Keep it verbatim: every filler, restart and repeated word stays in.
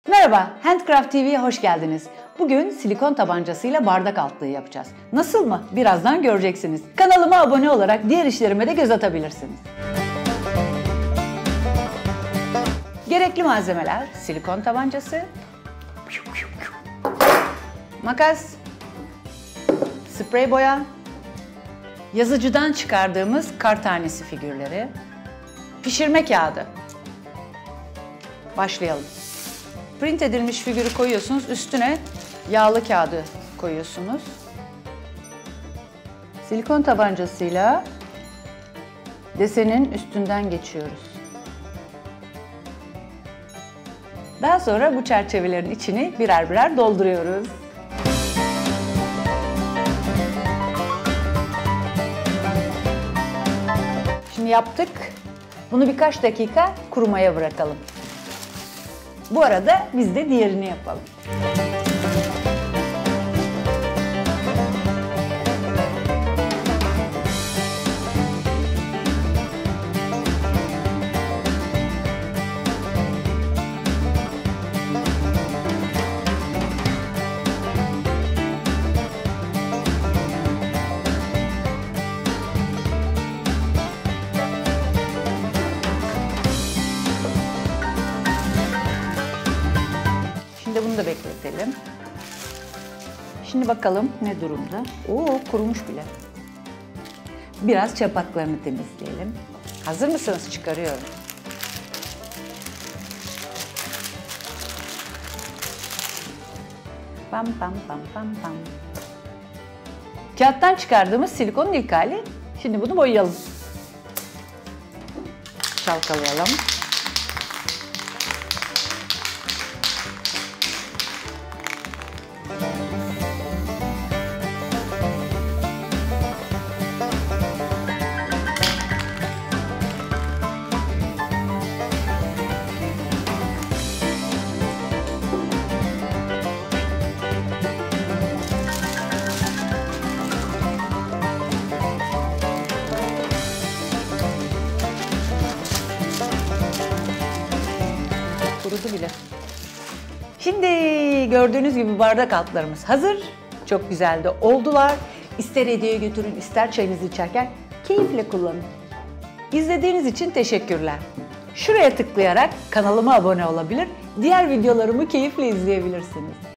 Merhaba, Handcraft T V'ye hoş geldiniz. Bugün silikon tabancasıyla bardak altlığı yapacağız. Nasıl mı? Birazdan göreceksiniz. Kanalıma abone olarak diğer işlerime de göz atabilirsiniz. Gerekli malzemeler: silikon tabancası, makas, sprey boya, yazıcıdan çıkardığımız kar tanesi figürleri, pişirme kağıdı. Başlayalım. Print edilmiş figürü koyuyorsunuz, üstüne yağlı kağıdı koyuyorsunuz. Silikon tabancasıyla desenin üstünden geçiyoruz. Daha sonra bu çerçevelerin içini birer birer dolduruyoruz. Şimdi yaptık. Bunu birkaç dakika kurumaya bırakalım. Bu arada biz de diğerini yapalım. Şimdi bunu da bekletelim. Şimdi bakalım ne durumda. Oo, kurumuş bile. Biraz çapaklarını temizleyelim. Hazır mısınız? Çıkarıyorum. Pam pam pam pam pam. Kağıttan çıkardığımız silikonun ilk hali. Şimdi bunu boyayalım. Çalkalayalım. Kurudu bile. Şimdi gördüğünüz gibi bardak altlarımız hazır. Çok güzel de oldular. İster hediye götürün, ister çayınızı içerken keyifle kullanın. İzlediğiniz için teşekkürler. Şuraya tıklayarak kanalıma abone olabilir, diğer videolarımı keyifle izleyebilirsiniz.